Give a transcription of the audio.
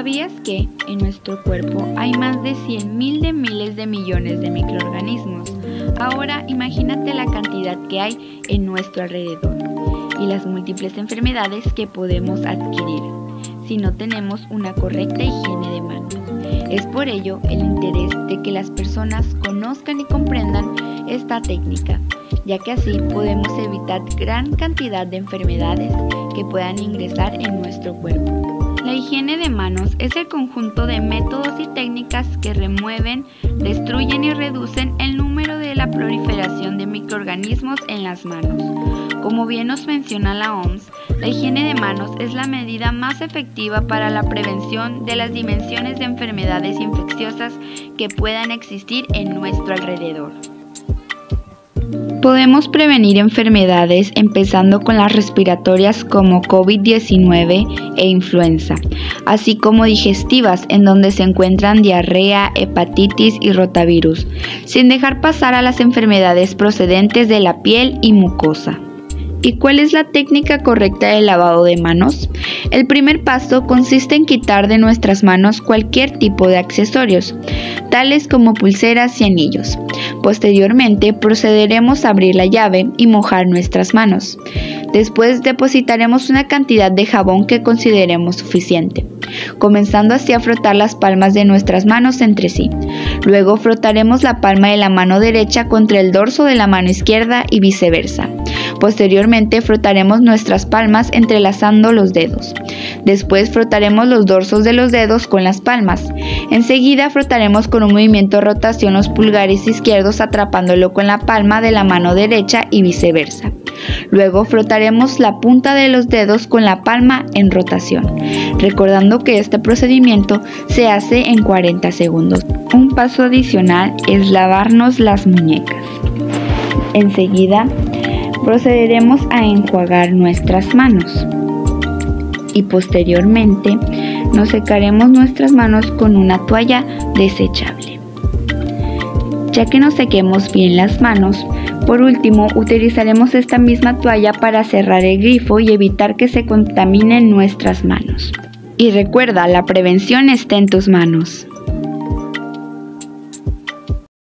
¿Sabías que en nuestro cuerpo hay más de 100.000 de miles de millones de microorganismos? Ahora imagínate la cantidad que hay en nuestro alrededor y las múltiples enfermedades que podemos adquirir si no tenemos una correcta higiene de manos. Es por ello el interés de que las personas conozcan y comprendan esta técnica, ya que así podemos evitar gran cantidad de enfermedades que puedan ingresar en nuestro cuerpo. La higiene de manos es el conjunto de métodos y técnicas que remueven, destruyen y reducen el número de la proliferación de microorganismos en las manos. Como bien nos menciona la OMS, la higiene de manos es la medida más efectiva para la prevención de las dimensiones de enfermedades infecciosas que puedan existir en nuestro alrededor. Podemos prevenir enfermedades empezando con las respiratorias como COVID-19 e influenza, así como digestivas en donde se encuentran diarrea, hepatitis y rotavirus, sin dejar pasar a las enfermedades procedentes de la piel y mucosa. ¿Y cuál es la técnica correcta de lavado de manos? El primer paso consiste en quitar de nuestras manos cualquier tipo de accesorios, tales como pulseras y anillos. Posteriormente procederemos a abrir la llave y mojar nuestras manos. Después depositaremos una cantidad de jabón que consideremos suficiente, comenzando así a frotar las palmas de nuestras manos entre sí. Luego frotaremos la palma de la mano derecha contra el dorso de la mano izquierda y viceversa. Posteriormente frotaremos nuestras palmas entrelazando los dedos. Después frotaremos los dorsos de los dedos con las palmas. Enseguida frotaremos con un movimiento de rotación los pulgares izquierdos atrapándolo con la palma de la mano derecha y viceversa. Luego frotaremos la punta de los dedos con la palma en rotación, recordando que este procedimiento se hace en 40 segundos. Un paso adicional es lavarnos las muñecas. Enseguida procederemos a enjuagar nuestras manos y posteriormente nos secaremos nuestras manos con una toalla desechable. Ya que nos sequemos bien las manos, por último utilizaremos esta misma toalla para cerrar el grifo y evitar que se contaminen nuestras manos. Y recuerda, la prevención está en tus manos.